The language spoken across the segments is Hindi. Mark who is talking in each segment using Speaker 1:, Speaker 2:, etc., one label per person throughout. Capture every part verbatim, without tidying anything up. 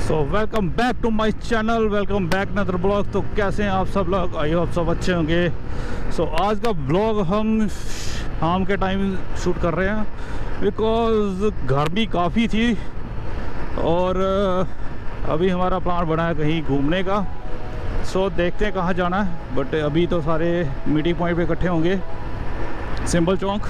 Speaker 1: So welcome back to my channel, welcome back another blog. तो कैसे हैं आप सब लोग? आई होप सब अच्छे होंगे। सो so, आज का ब्लॉग हम शाम के टाइम शूट कर रहे हैं बिकॉज़ गर्मी काफ़ी थी और अभी हमारा प्लान बना है कहीं घूमने का। सो so, देखते हैं कहाँ जाना है, बट अभी तो सारे मीटिंग पॉइंट पे इकट्ठे होंगे सिंबल चौक।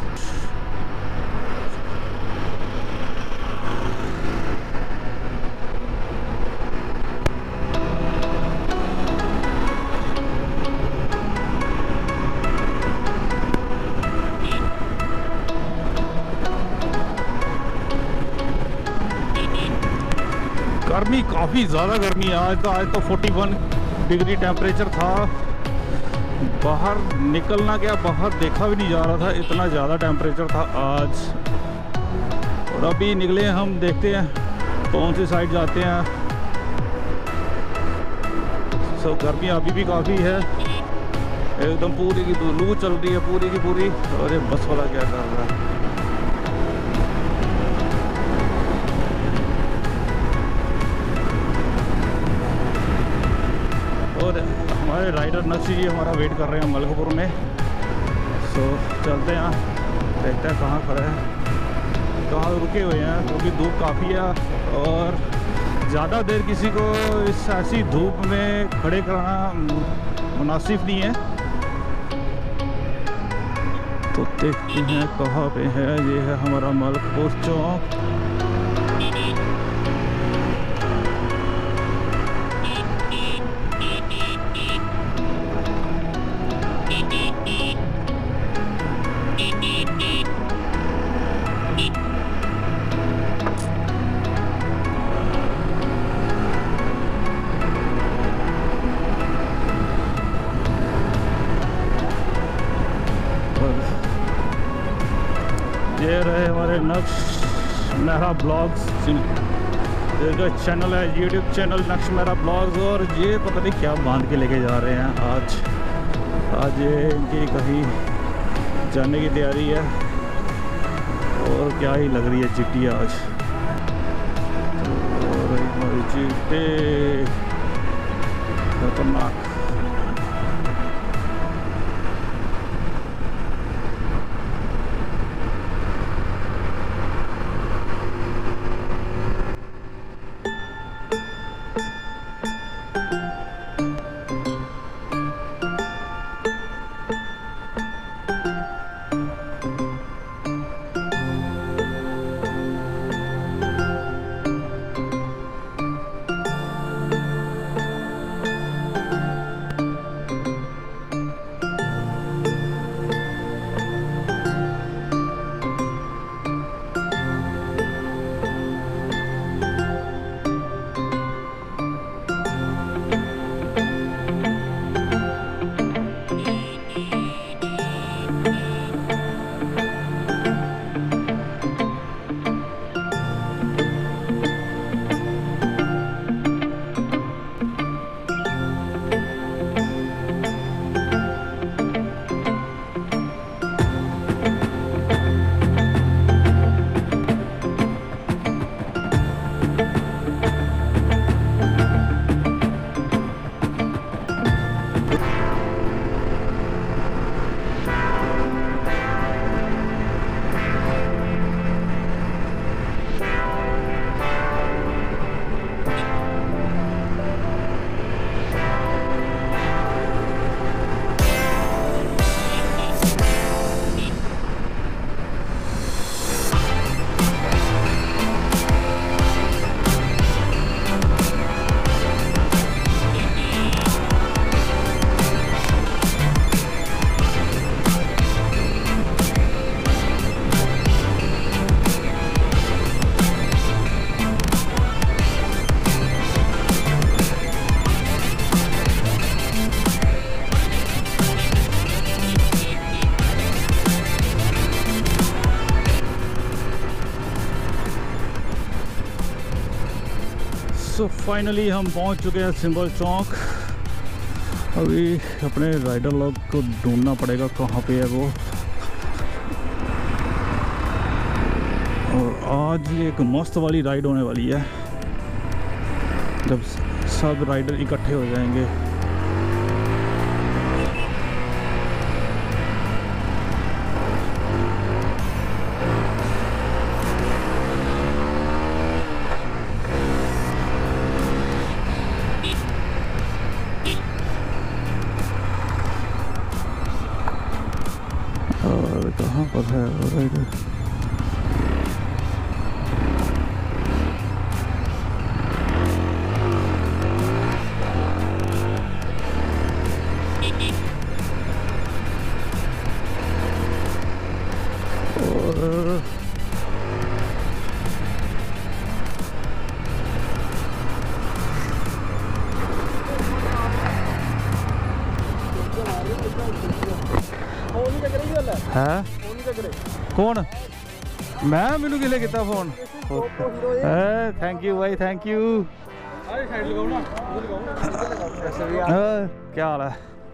Speaker 1: गर्मी काफ़ी ज़्यादा गर्मी है आज तो। आज तो इकतालीस डिग्री टेम्परेचर था। बाहर निकलना क्या, बाहर देखा भी नहीं जा रहा था, इतना ज़्यादा टेम्परेचर था आज। और अभी निकले हम, देखते हैं कौन सी साइड जाते हैं। सो गर्मी अभी भी काफ़ी है, एकदम पूरी की लू चल रही है पूरी की पूरी। और ये बस वाला क्या कर रहा है? और हमारे राइडर नक्शी जी हमारा वेट कर रहे हैं मलकपुर में। सो चलते हैं, देखते हैं कहाँ खड़े हैं, कहाँ रुके हुए हैं, क्योंकि धूप काफ़ी है और ज़्यादा देर किसी को इस ऐसी धूप में खड़े कराना मुनासिब नहीं है। तो देखते हैं कहाँ पे है। ये है हमारा मलकपुर चौक। ये रहे हमारे नक्श मेरा ब्लॉग्स, जो चैनल है यूट्यूब चैनल नक्श मेरा ब्लॉग्स। और ये पता नहीं क्या बांध के लेके जा रहे हैं आज। आज ये इनकी कहीं जाने की तैयारी है और क्या ही लग रही है चिट्टी आज। और हमारी चिट्टी खतरनाक। सो so, फाइनली हम पहुंच चुके हैं सिंबल चौक। अभी अपने राइडर लोग को ढूंढना पड़ेगा कहाँ पे है वो। और आज एक मस्त वाली राइड होने वाली है। जब सब राइडर इकट्ठे हो जाएंगे। और कहाँ पर है राइडर? और है कौन? मैं मैनू किले किता फोन? थैंक यू भाई, थैंक यू। क्या हाल है?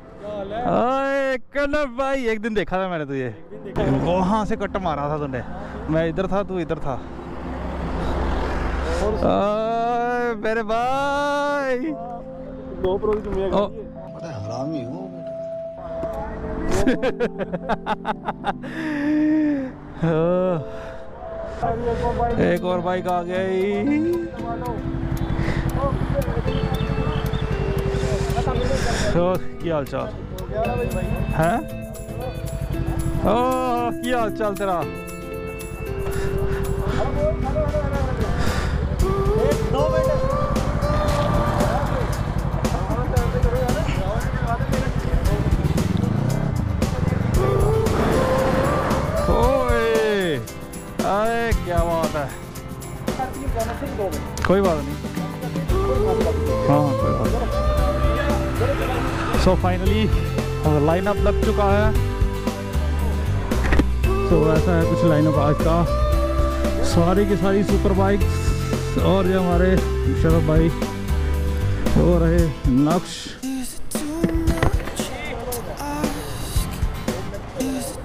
Speaker 1: कन्नड़ भाई, एक दिन देखा था मैंने तुझे, वहां से कट मारा था तूने, मैं इधर था, तू इधर था। मेरे भाई हरामी हो। एक और बाइक आ गई। तो क्या हाल चाल है? ओ क्या हाल चाल तेरा? अरे क्या बात है, कोई बात नहीं, हाँ कोई बात नहीं। सो फाइनली लाइन अप लग चुका है। तो ऐसा है कुछ लाइन अप आज का। सारी की सारी सुपर बाइक्स और जो हमारे शरफ भाई हो रहे नक्श।